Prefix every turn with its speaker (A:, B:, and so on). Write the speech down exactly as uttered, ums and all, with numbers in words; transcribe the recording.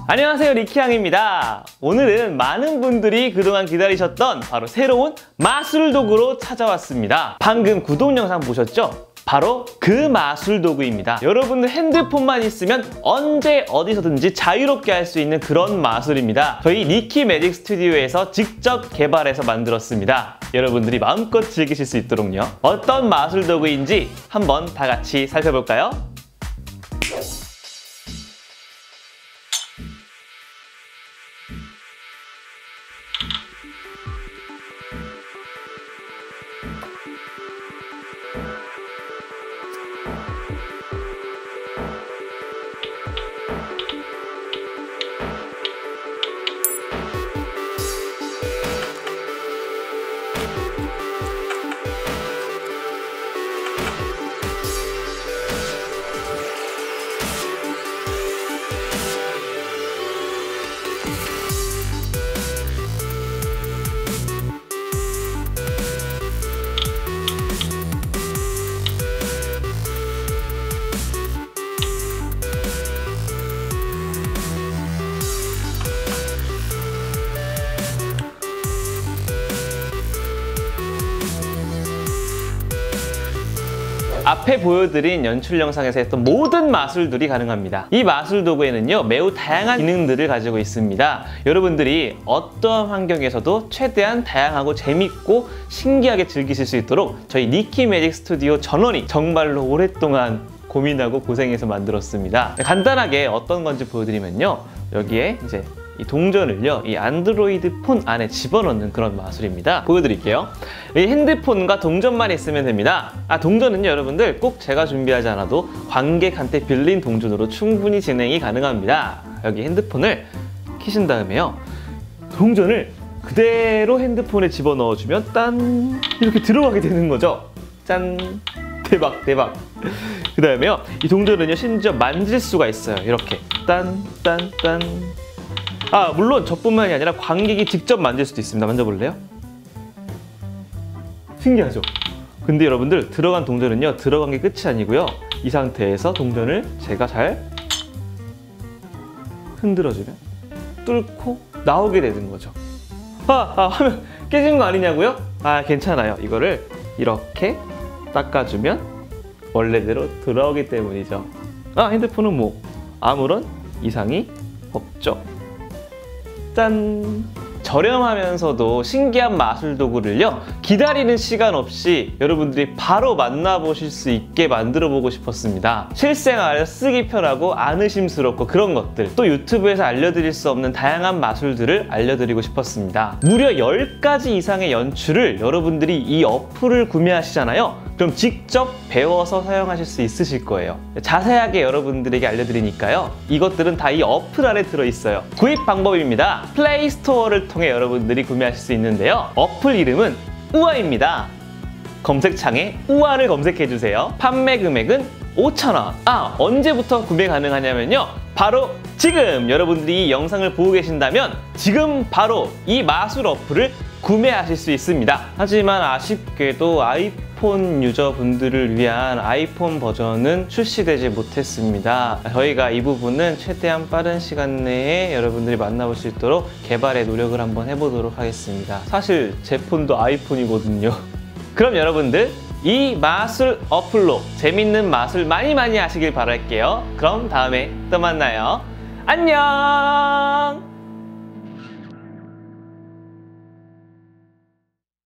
A: 안녕하세요, 리키양입니다. 오늘은 많은 분들이 그동안 기다리셨던 바로 새로운 마술 도구로 찾아왔습니다. 방금 구독 영상 보셨죠? 바로 그 마술 도구입니다. 여러분들 핸드폰만 있으면 언제 어디서든지 자유롭게 할 수 있는 그런 마술입니다. 저희 리키 매직 스튜디오에서 직접 개발해서 만들었습니다. 여러분들이 마음껏 즐기실 수 있도록요. 어떤 마술 도구인지 한번 다 같이 살펴볼까요? 앞에 보여드린 연출 영상에서 했던 모든 마술들이 가능합니다. 이 마술 도구에는요, 매우 다양한 기능들을 가지고 있습니다. 여러분들이 어떠한 환경에서도 최대한 다양하고 재밌고 신기하게 즐기실 수 있도록 저희 리키 매직 스튜디오 전원이 정말로 오랫동안 고민하고 고생해서 만들었습니다. 간단하게 어떤 건지 보여드리면요, 여기에 이제 이 동전을요, 이 안드로이드 폰 안에 집어넣는 그런 마술입니다. 보여드릴게요. 이 핸드폰과 동전만 있으면 됩니다. 아, 동전은요, 여러분들 꼭 제가 준비하지 않아도 관객한테 빌린 동전으로 충분히 진행이 가능합니다. 여기 핸드폰을 키신 다음에요, 동전을 그대로 핸드폰에 집어넣어주면 딴 이렇게 들어가게 되는 거죠. 짠! 대박 대박! 그 다음에요, 이 동전은요, 심지어 만질 수가 있어요. 이렇게 딴 딴 딴. 아, 물론 저뿐만이 아니라 관객이 직접 만질 수도 있습니다. 만져볼래요? 신기하죠? 근데 여러분들, 들어간 동전은요, 들어간 게 끝이 아니고요, 이 상태에서 동전을 제가 잘 흔들어주면 뚫고 나오게 되는 거죠. 아, 아, 화면 깨진 거 아니냐고요? 아, 괜찮아요. 이거를 이렇게 닦아주면 원래대로 돌아오기 때문이죠. 아, 핸드폰은 뭐 아무런 이상이 없죠. 짠! 저렴하면서도 신기한 마술 도구를요, 기다리는 시간 없이 여러분들이 바로 만나보실 수 있게 만들어 보고 싶었습니다. 실생활에서 쓰기 편하고 안 의심스럽고 그런 것들, 또 유튜브에서 알려드릴 수 없는 다양한 마술들을 알려드리고 싶었습니다. 무려 열 가지 이상의 연출을 여러분들이 이 어플을 구매하시잖아요. 그럼 직접 배워서 사용하실 수 있으실 거예요. 자세하게 여러분들에게 알려드리니까요, 이것들은 다 이 어플 안에 들어있어요. 구입 방법입니다. 플레이 스토어를 통해 여러분들이 구매하실 수 있는데요, 어플 이름은 우아입니다. 검색창에 우아를 검색해주세요. 판매 금액은 오천 원. 아, 언제부터 구매 가능하냐면요, 바로 지금 여러분들이 이 영상을 보고 계신다면 지금 바로 이 마술 어플을 구매하실 수 있습니다. 하지만 아쉽게도 아이폰 유저분들을 위한 아이폰 버전은 출시되지 못했습니다. 저희가 이 부분은 최대한 빠른 시간 내에 여러분들이 만나볼 수 있도록 개발의 노력을 한번 해보도록 하겠습니다. 사실 제 폰도 아이폰이거든요. 그럼 여러분들, 이 마술 어플로 재밌는 마술 많이 많이 하시길 바랄게요. 그럼 다음에 또 만나요. 안녕!